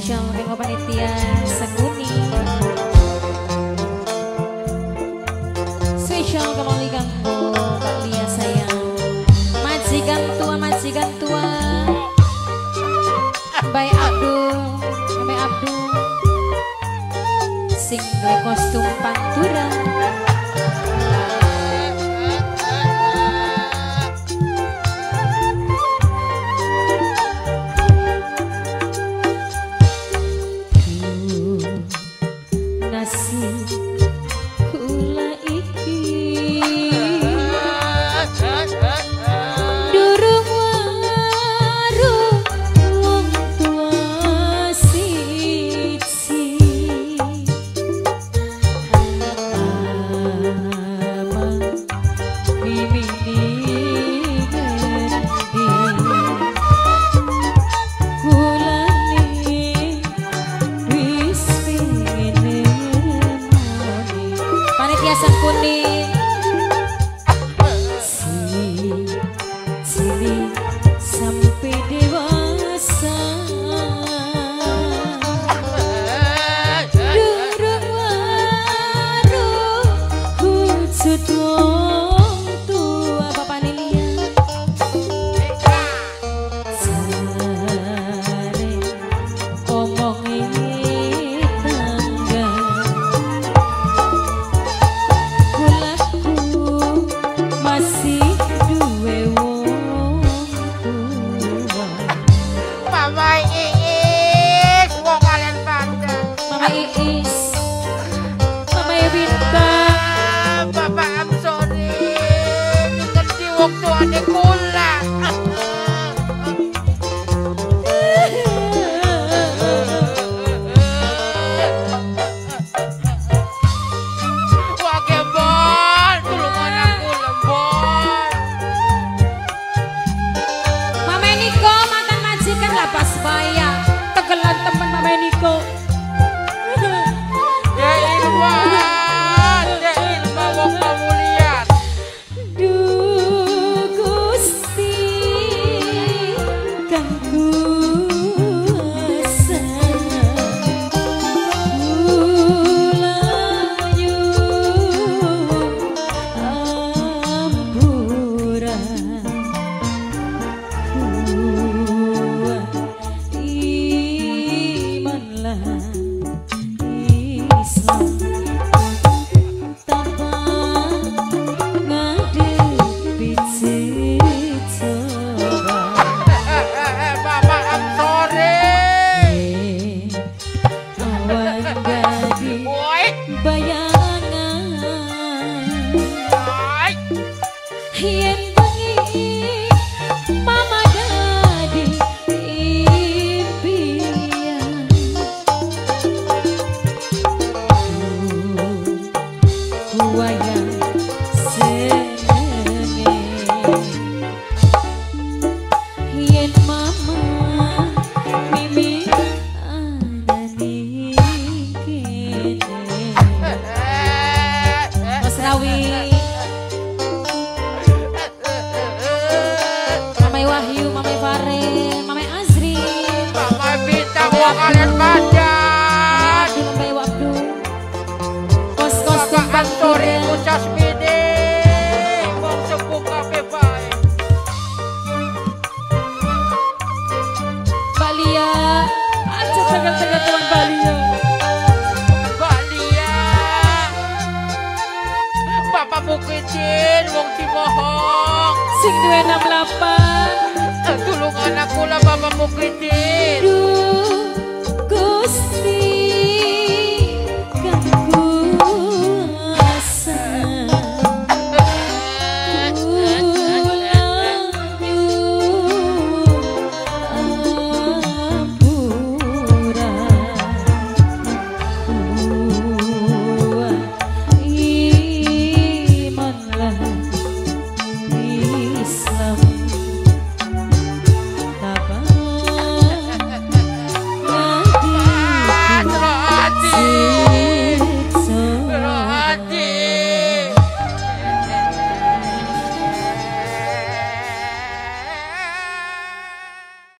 spesial kanggo panitia Seguni. Spesial kembali kanggo Mbak Lia sayang. Majikan tua Mbak Abdul, Mbak Abdul sing duwe kostum pantura. Hiasan kuning cilik sampai dewasa durung waruh wujud wong tua Bapak Lilia sare omongin pas bayang tegelan temen Mama Niko. Ya ilmu wong pamulian. Duh Gusti kang kuasa ulayu ampuran yen bengi mama dadi impian kuwayang senenge yen mama mimi ada di kene Mas Rawi Wahyu, Mama Fare, Mama Azri, Mama bintang wong kalian badan. Mama Wabdu, kos-kos kantor Ucas Midi, wong sepuh kafe bae. Mbak Lia, aja tegal-tegal tuan Mbak Lia. Mbak Lia, Bapak Mukhidin, wong Cimohong. Sing duwe 68 tulung anak kula Bapak Mukhidin.